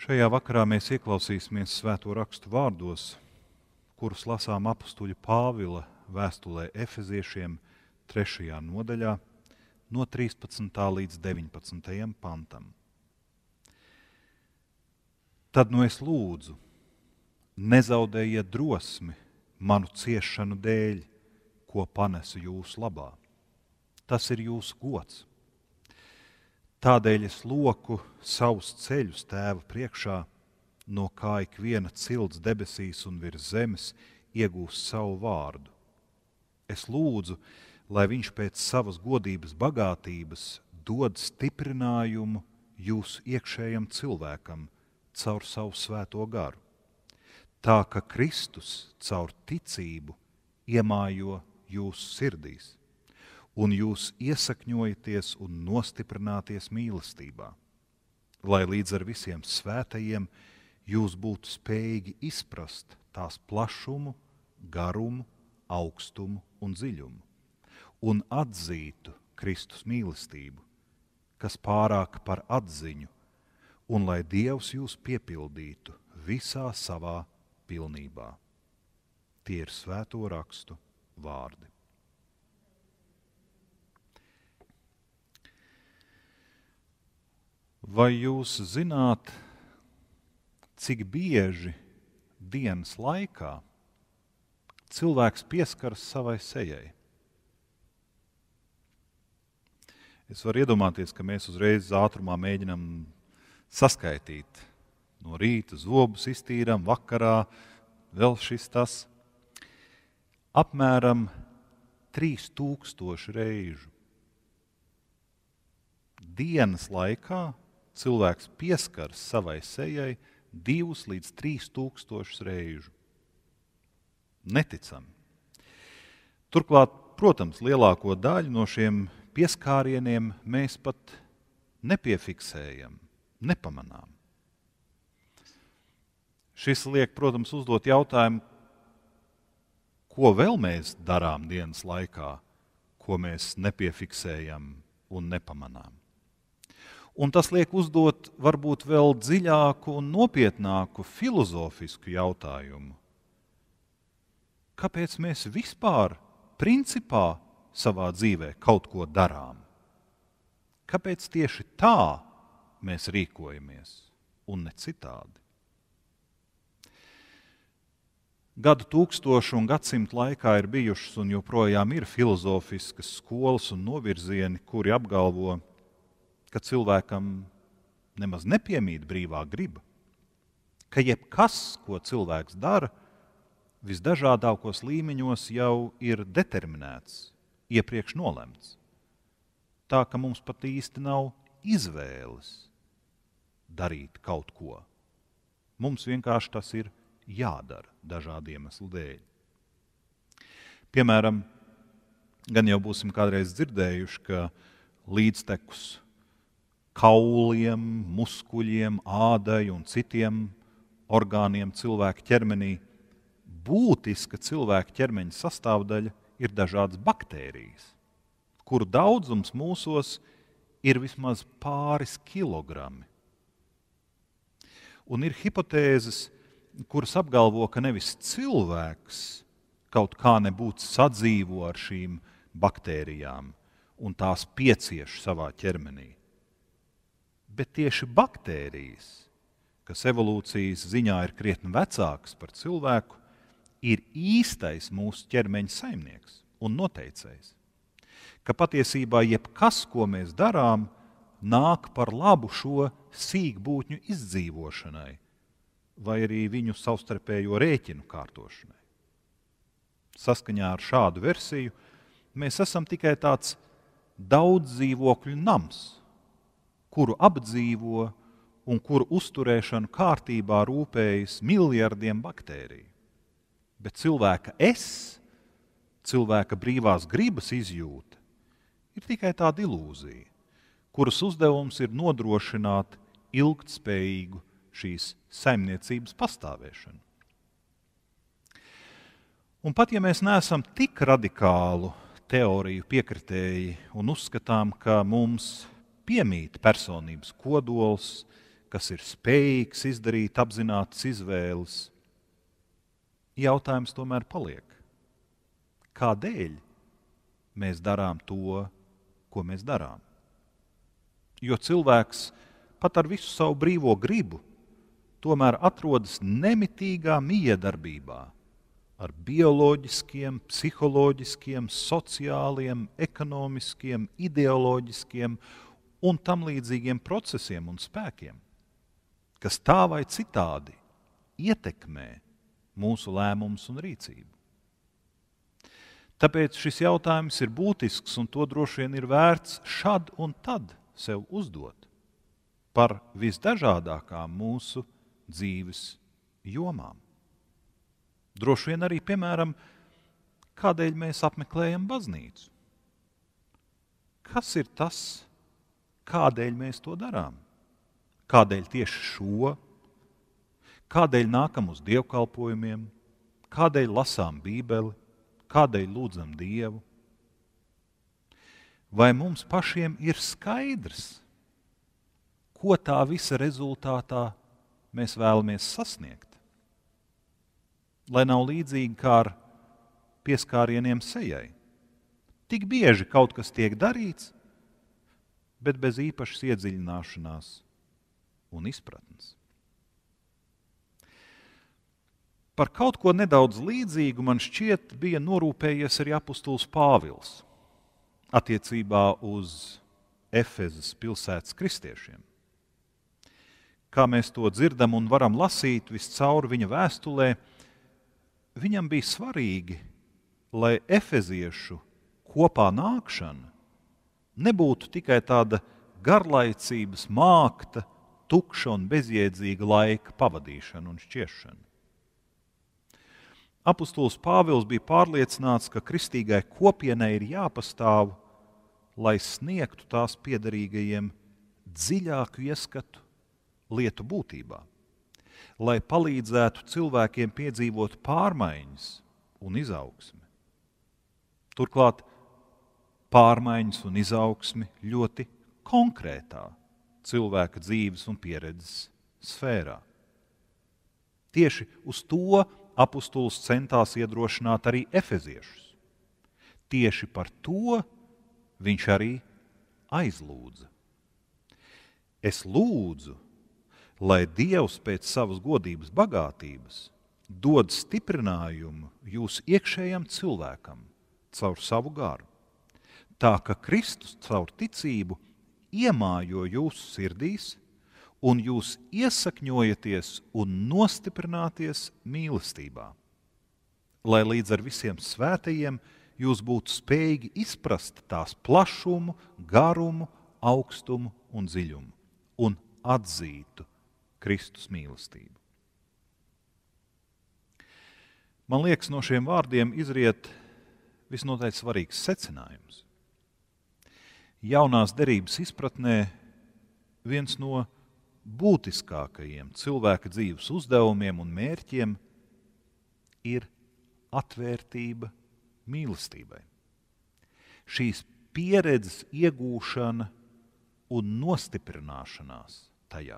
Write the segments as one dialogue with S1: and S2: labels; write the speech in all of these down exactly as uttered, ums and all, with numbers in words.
S1: Šajā vakarā mēs ieklausīsimies Svēto rakstu vārdos, kurus lasām apustuļa Pāvila vēstulē Efeziešiem trešajā nodaļā no trīspadsmitā līdz deviņpadsmitajam pantam. Tad nu es lūdzu, nezaudējiet drosmi manu ciešanu dēļ, ko panesu jūsu labā. Tas ir jūsu gods. Tādēļ es loku savus ceļus Tēva priekšā, no kā ikviena cilts debesīs un virs zemes iegūst savu vārdu. Es lūdzu, lai viņš pēc savas godības bagātības dod stiprinājumu jūsu iekšējam cilvēkam caur savu svēto garu, tā ka Kristus caur ticību iemājo jūsu sirdīs, un jūs iesakņojaties un nostiprināties mīlestībā, lai līdz ar visiem svētajiem jūs būtu spējīgi izprast tās plašumu, garumu, augstumu un dziļumu, un atzītu Kristus mīlestību, kas pārāk par atziņu, un lai Dievs jūs piepildītu visā savā pilnībā. Tie ir Svēto rakstu vārdi. Vai jūs zināt, cik bieži dienas laikā cilvēks pieskaras savai sejai? Es varu iedomāties, ka mēs uzreiz ātrumā mēģinam saskaitīt. No rīta zobus iztīram, vakarā vēl šis tas. Apmēram trīs tūkstoši reižu. Dienas laikā cilvēks pieskaras savai sejai divus līdz trīs tūkstošus reižu. Neticami. Turklāt, protams, lielāko daļu no šiem pieskārieniem mēs pat nepiefiksējam, nepamanām. Šis liek, protams, uzdot jautājumu, ko vēl mēs darām dienas laikā, ko mēs nepiefiksējam un nepamanām. Un tas liek uzdot varbūt vēl dziļāku un nopietnāku filozofisku jautājumu. Kāpēc mēs vispār, principā, savā dzīvē kaut ko darām? Kāpēc tieši tā mēs rīkojamies un ne citādi? Gadu tūkstošu un gadsimtu laikā ir bijušas un joprojām ir filozofiskas skolas un novirzieni, kuri apgalvo, ka cilvēkam nemaz nepiemīt brīvā griba, ka jebkas, ko cilvēks dara, visdažādākos līmeņos jau ir determinēts, iepriekš nolemts. Tā, ka mums pat īsti nav izvēles darīt kaut ko. Mums vienkārši tas ir jādara dažādu iemeslu dēļ. Piemēram, gan jau būsim kādreiz dzirdējuši, ka līdztekus kauliem, muskuļiem, ādai un citiem orgāniem cilvēka ķermenī būtiska cilvēka ķermeņa sastāvdaļa ir dažādas baktērijas, kuru daudzums mūsos ir vismaz pāris kilogrami. Un ir hipotēzes, kuras apgalvo, ka nevis cilvēks kaut kā nebūtu sadzīvo ar šīm baktērijām un tās piecieš savā ķermenī, bet tieši baktērijas, kas evolūcijas ziņā ir krietni vecākas par cilvēku, ir īstais mūsu ķermeņa saimnieks un noteicējs. Ka patiesībā jebkas, ko mēs darām, nāk par labu šo sīkbūtņu izdzīvošanai vai arī viņu savstarpējo rēķinu kārtošanai. Saskaņā ar šādu versiju mēs esam tikai tāds daudz dzīvokļu nams, kuru apdzīvo un kuru uzturēšanu kārtībā rūpējas miljardiem baktēriju. Bet cilvēka es, cilvēka brīvās gribas izjūta, ir tikai tāda ilūzija, kuras uzdevums ir nodrošināt ilgtspējīgu šīs saimniecības pastāvēšanu. Un pat ja mēs neesam tik radikālu teoriju piekritēji un uzskatām, ka mums piemīt personības kodols, kas ir spējīgs izdarīt apzinātas izvēles. Jautājums tomēr paliek. Kādēļ mēs darām to, ko mēs darām? Jo cilvēks pat ar visu savu brīvo gribu tomēr atrodas nemitīgā miedarbībā ar bioloģiskiem, psiholoģiskiem, sociāliem, ekonomiskiem, ideoloģiskiem un tam līdzīgiem procesiem un spēkiem, kas tā vai citādi ietekmē mūsu lēmumus un rīcību. Tāpēc šis jautājums ir būtisks, un to droši vien ir vērts šad un tad sev uzdot par visdažādākām mūsu dzīves jomām. Droši vien arī, piemēram, kādēļ mēs apmeklējam baznīcu. Kas ir tas, kādēļ mēs to darām? Kādēļ tieši šo? Kādēļ nākam uz dievkalpojumiem? Kādēļ lasām Bībeli? Kādēļ lūdzam Dievu? Vai mums pašiem ir skaidrs, ko tā visa rezultātā mēs vēlamies sasniegt? Lai nav līdzīgi kā ar pieskārieniem sejai. Tik bieži kaut kas tiek darīts, bet bez īpašas iedziļināšanās un izpratnes. Par kaut ko nedaudz līdzīgu, man šķiet, bija norūpējies arī apustulis Pāvils attiecībā uz Efezas pilsētas kristiešiem. Kā mēs to dzirdam un varam lasīt viscaur viņa vēstulē, viņam bija svarīgi, lai efeziešu kopā nākšana nebūtu tikai tāda garlaicības mākta, tukša un bezjēdzīga laika pavadīšana un šķiešana. Apustulis Pāvils bija pārliecināts, ka kristīgai kopienai ir jāpastāv, lai sniegtu tās piederīgajiem dziļāku ieskatu lietu būtībā, lai palīdzētu cilvēkiem piedzīvot pārmaiņas un izaugsmi. Turklāt pārmaiņas un izaugsmi ļoti konkrētā cilvēka dzīves un pieredzes sfērā. Tieši uz to apustulis centās iedrošināt arī efeziešus. Tieši par to viņš arī aizlūdza. Es lūdzu, lai Dievs pēc savas godības bagātības dod stiprinājumu jūsu iekšējam cilvēkam caur savu garu, tā ka Kristus caur ticību iemājo jūsu sirdīs, un jūs iesakņojaties un nostiprināties mīlestībā, lai līdz ar visiem svētajiem jūs būtu spējīgi izprast tās plašumu, garumu, augstumu un dziļumu un atzītu Kristus mīlestību. Man liekas, no šiem vārdiem izriet visnotaļ svarīgs secinājums. Jaunās derības izpratnē viens no būtiskākajiem cilvēka dzīves uzdevumiem un mērķiem ir atvērtība mīlestībai. Šīs pieredzes iegūšana un nostiprināšanās tajā.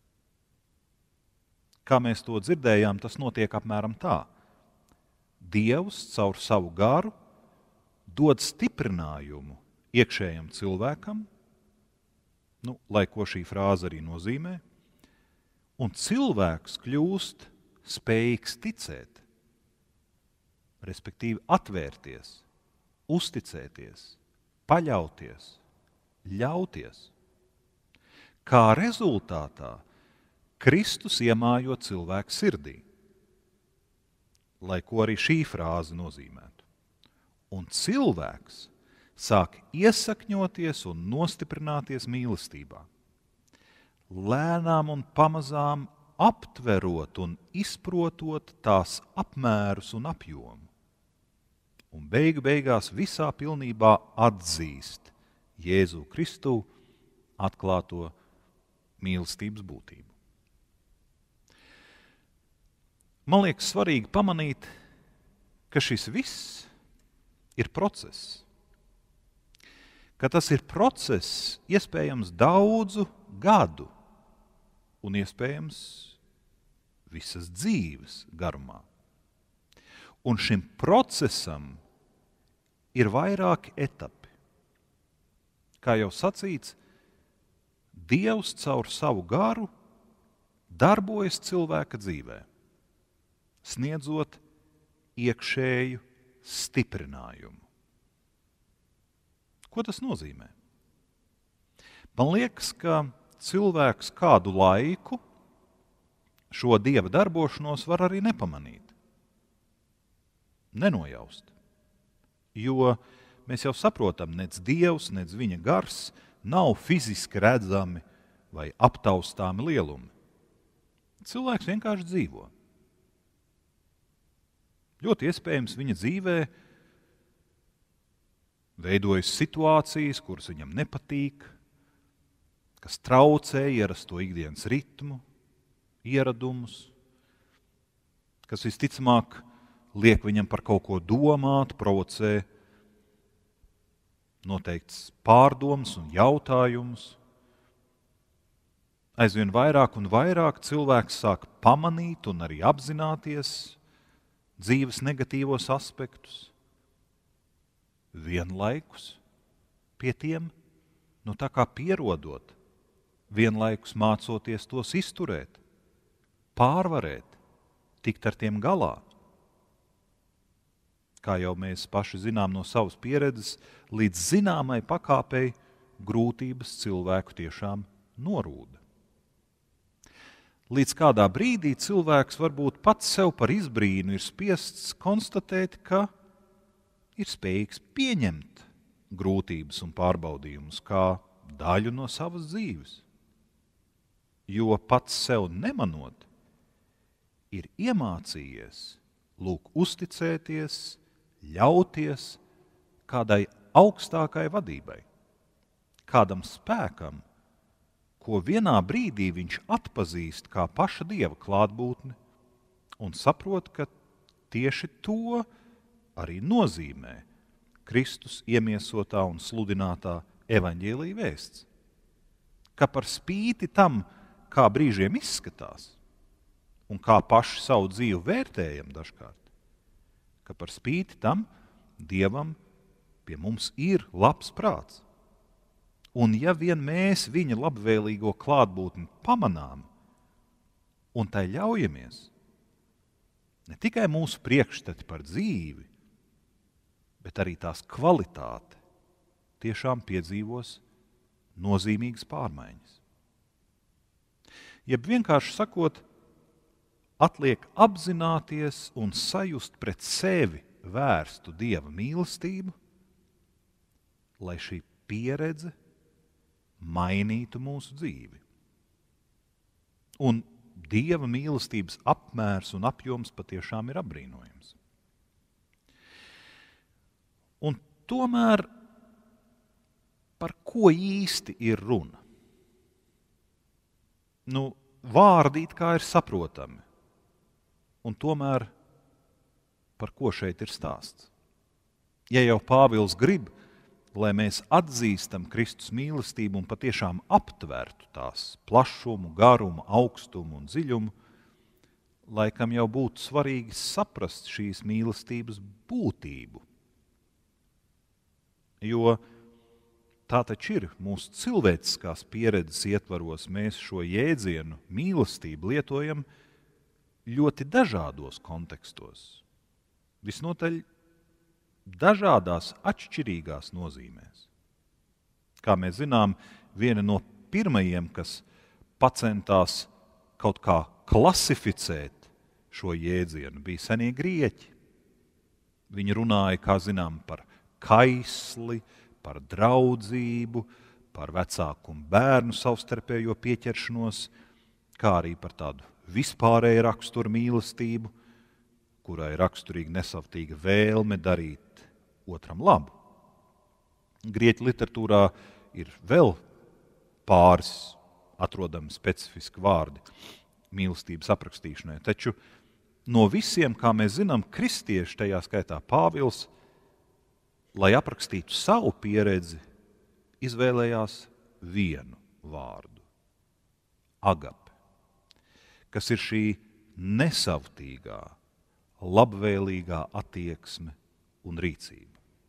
S1: Kā mēs to dzirdējām, tas notiek apmēram tā. Dievs caur savu garu dod stiprinājumu iekšējam cilvēkam, nu, lai ko šī frāze arī nozīmē, un cilvēks kļūst spējīgs ticēt, respektīvi atvērties, uzticēties, paļauties, ļauties. Kā rezultātā Kristus iemājo cilvēku sirdī, lai ko arī šī frāze nozīmētu. Un cilvēks sāk iesakņoties un nostiprināties mīlestībā, lēnām un pamazām aptverot un izprotot tās apmērus un apjomu, un beigu beigās visā pilnībā atzīst Jēzu Kristu atklāto mīlestības būtību. Man liekas svarīgi pamanīt, ka šis viss ir process. Ka tas ir process iespējams daudzu gadu, un iespējams visas dzīves garumā. Un šim procesam ir vairāki etapi. Kā jau sacīts, Dievs caur savu garu darbojas cilvēka dzīvē, sniedzot iekšēju stiprinājumu. Ko tas nozīmē? Man liekas, ka cilvēks kādu laiku šo Dieva darbošanos var arī nepamanīt, nenojaust. Jo mēs jau saprotam, nec Dievs, nec viņa gars nav fiziski redzami vai aptaustāmi lielumi. Cilvēks vienkārši dzīvo. Ļoti iespējams viņa dzīvē veidojas situācijas, kuras viņam nepatīk, kas traucē ierasto ikdienas ritmu, ieradumus, kas visticamāk liek viņam par kaut ko domāt, provocē noteikts pārdomas un jautājumus. Aizvien vairāk un vairāk cilvēks sāk pamanīt un arī apzināties dzīves negatīvos aspektus. Vienlaikus pie tiem, nu tā kā pierodot, vienlaikus mācoties tos izturēt, pārvarēt, tikt ar tiem galā. Kā jau mēs paši zinām no savas pieredzes, līdz zināmai pakāpei grūtības cilvēku tiešām norūda. Līdz kādā brīdī cilvēks varbūt pats sev par izbrīnu ir spiests konstatēt, ka ir spējīgs pieņemt grūtības un pārbaudījumus kā daļu no savas dzīves. Jo pats sev nemanot, ir iemācījies lūk uzticēties, ļauties kādai augstākai vadībai, kādam spēkam, ko vienā brīdī viņš atpazīst kā paša Dieva klātbūtni un saprot, ka tieši to arī nozīmē Kristus iemiesotā un sludinātā evaņģēlija vēsts. Ka par spīti tam, kā brīžiem izskatās un kā paši savu dzīvi vērtējam dažkārt, ka par spīti tam Dievam pie mums ir labs prāts. Un ja vien mēs viņa labvēlīgo klātbūtni pamanām un tai ļaujamies, ne tikai mūsu priekšstati par dzīvi, bet arī tās kvalitāte tiešām piedzīvos nozīmīgas pārmaiņas. Jeb vienkārši sakot, atliek apzināties un sajust pret sevi vērstu Dieva mīlestību, lai šī pieredze mainītu mūsu dzīvi. Un Dieva mīlestības apmērs un apjoms patiešām ir apbrīnojams. Un tomēr par ko īsti ir runa? Nu, vārdi it kā ir saprotami. Un tomēr par ko šeit ir stāsts? Ja jau Pāvils grib, lai mēs atzīstam Kristus mīlestību un patiešām aptvertu tās plašumu, garumu, augstumu un dziļumu, laikam jau būtu svarīgi saprast šīs mīlestības būtību. Jo tā taču ir mūsu cilvēciskās pieredzes ietvaros, mēs šo jēdzienu mīlestību lietojam ļoti dažādos kontekstos, visnotaļ dažādās atšķirīgās nozīmēs. Kā mēs zinām, viena no pirmajiem, kas pacentās kaut kā klasificēt šo jēdzienu, bija senie grieķi. Viņi runāja, kā zinām, par kaisli, par draudzību, par vecāku un bērnu savstarpējo pieķeršanos, kā arī par tādu vispārēju raksturu mīlestību, kurai raksturīga nesavtīga vēlme darīt otram labu. Grieķu literatūrā ir vēl pāris atrodami specifiski vārdi mīlestības aprakstīšanai, taču no visiem, kā mēs zinām, kristieši, tajā skaitā Pāvils, lai aprakstītu savu pieredzi, izvēlējās vienu vārdu – agape. kas ir šī nesavtīgā, labvēlīgā attieksme un rīcība.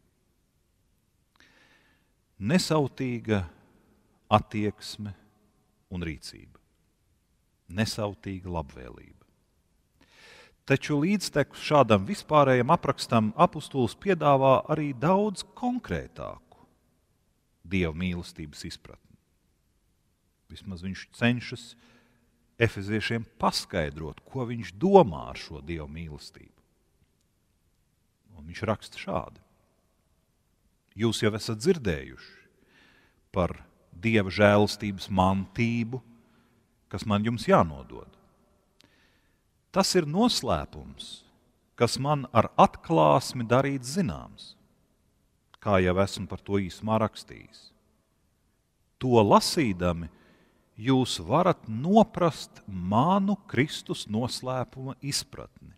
S1: Nesautīga attieksme un rīcība. Nesautīga labvēlība. Taču līdztekus šādam vispārējam aprakstam apustulis piedāvā arī daudz konkrētāku Dieva mīlestības izpratni. Vismaz viņš cenšas efeziešiem paskaidrot, ko viņš domā ar šo Dieva mīlestību. Un viņš raksta šādi. Jūs jau esat dzirdējuši par Dieva žēlastības mantību, kas man jums jānodod. Tas ir noslēpums, kas man ar atklāsmi darīts zināms, kā jau esmu par to īsumā rakstījis. To lasīdami jūs varat noprast manu Kristus noslēpuma izpratni.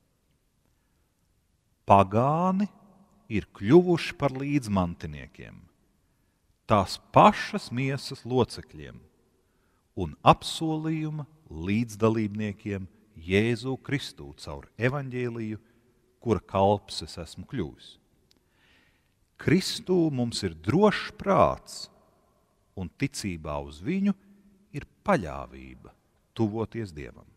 S1: Pagāni ir kļuvuši par līdzmantiniekiem, tās pašas miesas locekļiem un apsolījuma līdzdalībniekiem Jēzu Kristū caur evaņģēliju, kura kalps es esmu kļuvis. Kristū mums ir drošs prāts, un ticībā uz viņu ir paļāvība tuvoties Dievam.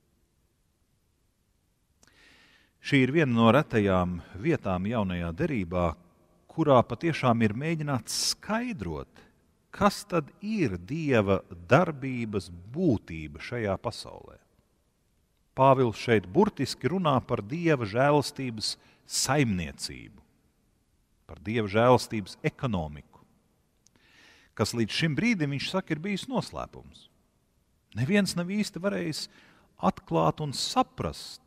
S1: Šī ir viena no retajām vietām jaunajā derībā, kurā patiešām ir mēģināts skaidrot, kas tad ir Dieva darbības būtība šajā pasaulē. Pāvils šeit burtiski runā par Dieva žēlastības saimniecību, par Dieva žēlastības ekonomiku, kas līdz šim brīdim, viņš saka, ir bijis noslēpums. Neviens nav īsti varējis atklāt un saprast,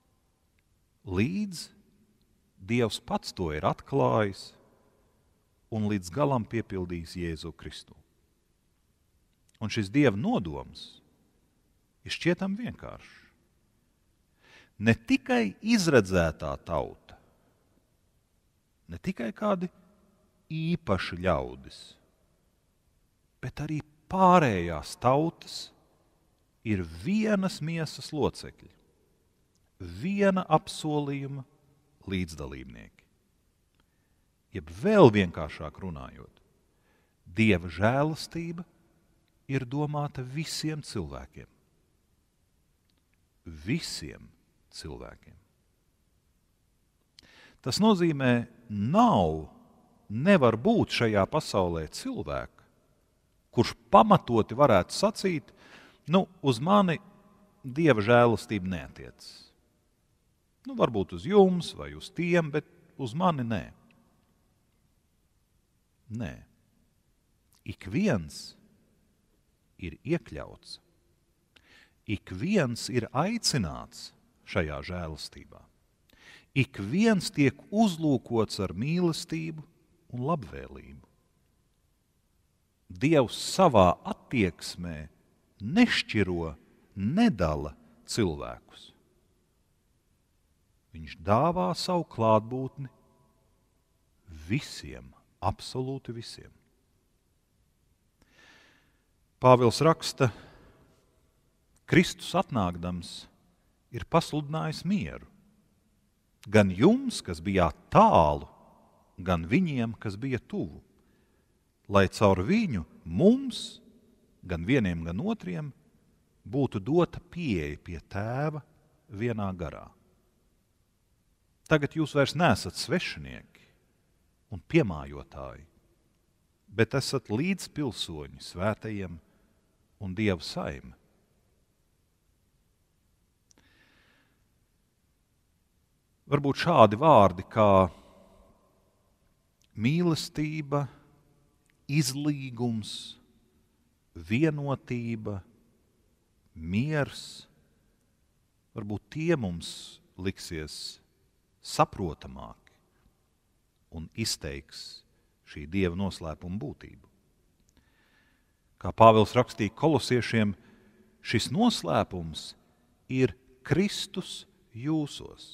S1: līdz Dievs pats to ir atklājis un līdz galam piepildījis Jēzu Kristu. Un šis Dieva nodoms ir šķietam vienkāršs. Ne tikai izredzētā tauta, ne tikai kādi īpaši ļaudis, bet arī pārējās tautas ir vienas miesas locekļi, viena apsolījuma līdzdalībnieki. Jeb vēl vienkāršāk runājot, Dieva žēlastība ir domāta visiem cilvēkiem. Visiem cilvēkiem. Tas nozīmē, nav, nevar būt šajā pasaulē cilvēka, kurš pamatoti varētu sacīt, nu, uz mani Dieva žēlastība neatiecas. Nu, varbūt uz jums vai uz tiem, bet uz mani nē. Nē. Ik viens ir iekļauts. Ik viens ir aicināts šajā žēlastībā. Ik viens tiek uzlūkots ar mīlestību un labvēlību. Dievs savā attieksmē nešķiro, nedala cilvēkus. Viņš dāvā savu klātbūtni visiem, absolūti visiem. Pāvils raksta, Kristus atnākdams ir pasludinājis mieru. Gan jums, kas bijāt tālu, gan viņiem, kas bija tuvu. Lai caur viņu mums, gan vieniem, gan otriem, būtu dota pieeja pie Tēva vienā garā. Tagad jūs vairs neesat svešinieki un piemājotāji, bet esat līdzpilsoņi svētajiem un Dieva saime. Varbūt šādi vārdi kā mīlestība, izlīgums, vienotība, miers, varbūt tie mums liksies saprotamāki un izteiks šī Dieva noslēpuma būtību. Kā Pāvils rakstīja kolosiešiem, šis noslēpums ir Kristus jūsos.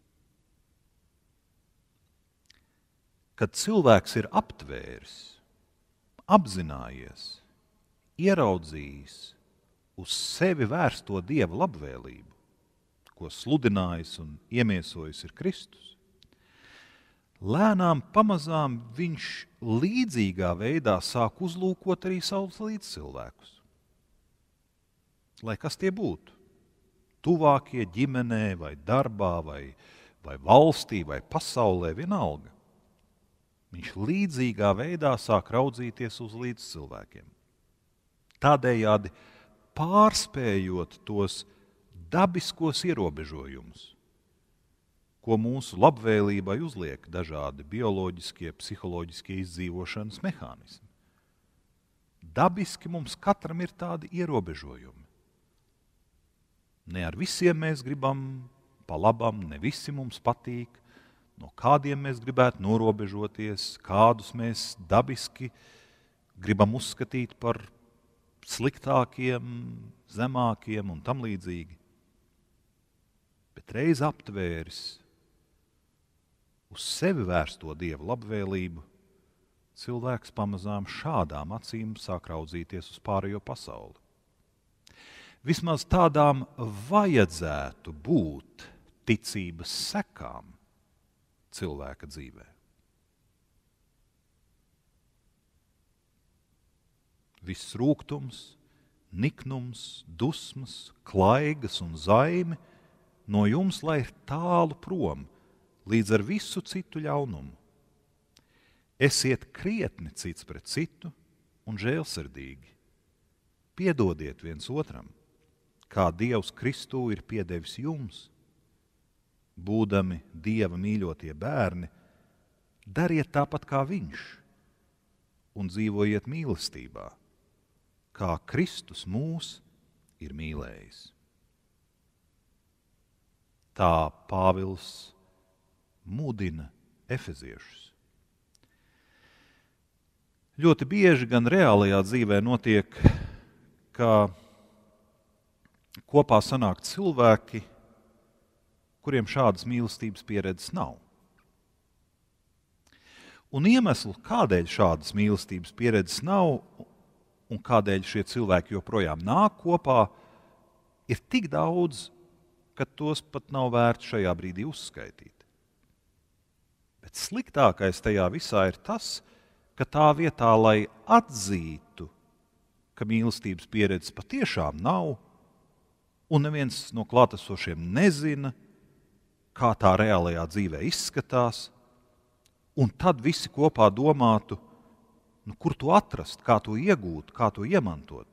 S1: Kad cilvēks ir aptvēris, apzinājies, ieraudzījis uz sevi vērsto Dieva labvēlību, ko sludinājis un iemiesojis ir Kristus, lēnām pamazām viņš līdzīgā veidā sāk uzlūkot arī savus līdzcilvēkus. Lai kas tie būtu, tuvākie ģimenē vai darbā vai, vai valstī vai pasaulē, vienalga. Viņš līdzīgā veidā sāk raudzīties uz līdzcilvēkiem. Tādējādi pārspējot tos dabiskos ierobežojumus, ko mūsu labvēlībai uzliek dažādi bioloģiskie, psiholoģiskie izdzīvošanas mehānismi. Dabiski mums katram ir tādi ierobežojumi. Ne ar visiem mēs gribam pa labam, ne visi mums patīk, no kādiem mēs gribētu norobežoties, kādus mēs dabiski gribam uzskatīt par sliktākiem, zemākiem un tam līdzīgi. Bet reiz aptvēris uz sevi vērsto Dieva labvēlību, cilvēks pamazām šādām acīm sāk raudzīties uz pārējo pasauli. Vismaz tādām vajadzētu būt ticības sekām cilvēka dzīvē. Viss rūgtums, niknums, dusmas, klaigas un zaimi no jums lai ir tālu prom, līdz ar visu citu ļaunumu. Esiet krietni cits pret citu un žēlsirdīgi. Piedodiet viens otram, kā Dievs Kristū ir piedevis jums. Būdami Dieva mīļotie bērni, dariet tāpat kā viņš un dzīvojiet mīlestībā, kā Kristus mūs ir mīlējis. Tā Pāvils mudina efeziešus. Ļoti bieži gan reālajā dzīvē notiek, ka kopā sanāk cilvēki, kuriem šādas mīlestības pieredzes nav. Un iemeslu, kādēļ šādas mīlestības pieredzes nav un kādēļ šie cilvēki joprojām nāk kopā, ir tik daudz, ka tos pat nav vērts šajā brīdī uzskaitīt. Bet sliktākais tajā visā ir tas, ka tā vietā, lai atzītu, ka mīlestības pieredzes patiešām nav, un neviens no klātesošiem nezina, kā tā reālajā dzīvē izskatās, un tad visi kopā domātu, nu, kur to atrast, kā to iegūt, kā to iemantot.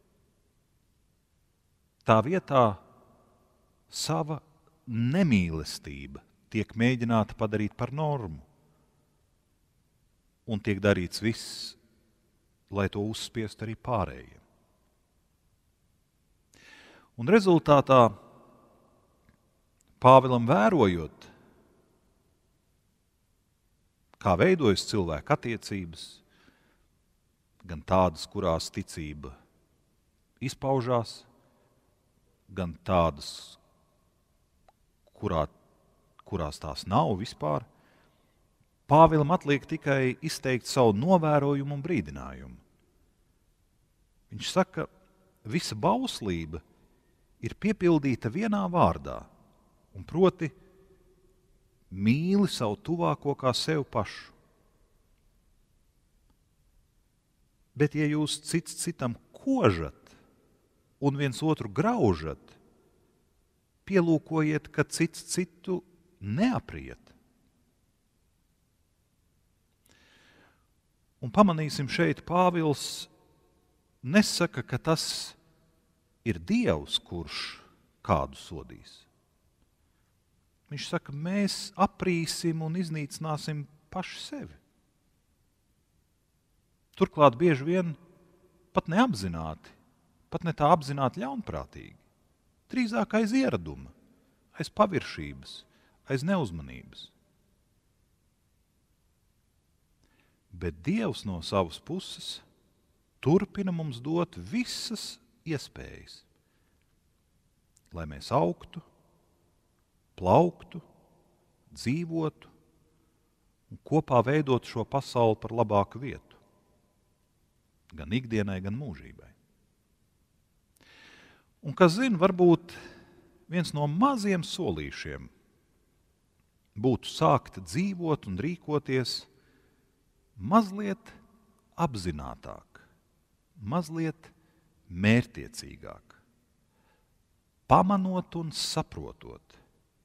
S1: Tā vietā sava nemīlestība tiek mēģināta padarīt par normu, un tiek darīts viss, lai to uzspiest arī pārējiem. Un rezultātā Pāvilam vērojot, kā veidojas cilvēka attiecības, gan tādas, kurās ticība izpaužās, gan tādas, kurā, kurās tās nav vispār, Pāvilam atliek tikai izteikt savu novērojumu un brīdinājumu. Viņš saka, visa bauslība ir piepildīta vienā vārdā, un proti mīli savu tuvāko kā sevi pašu. Bet ja jūs cits citam kožat un viens otru graužat, pielūkojiet, ka cits citu neapriet. Un pamanīsim šeit, Pāvils nesaka, ka tas ir Dievs, kurš kādu sodīs. Viņš saka, mēs aprīsim un iznīcināsim paši sevi. Turklāt bieži vien pat neapzināti, pat ne tā apzināti ļaunprātīgi. Drīzāk aiz ieraduma, aiz paviršības, aiz neuzmanības. Bet Dievs no savas puses turpina mums dot visas iespējas, lai mēs augtu, plauktu, dzīvotu un kopā veidot šo pasauli par labāku vietu, gan ikdienai, gan mūžībai. Un, kas zina, varbūt viens no maziem solīšiem būtu sākt dzīvot un rīkoties mazliet apzinātāk, mazliet mērķtiecīgāk, pamanot un saprotot,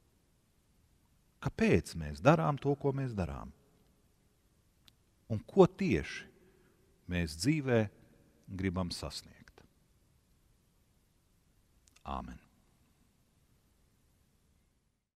S1: kāpēc mēs darām to, ko mēs darām, un ko tieši mēs dzīvē gribam sasniegt. Āmen.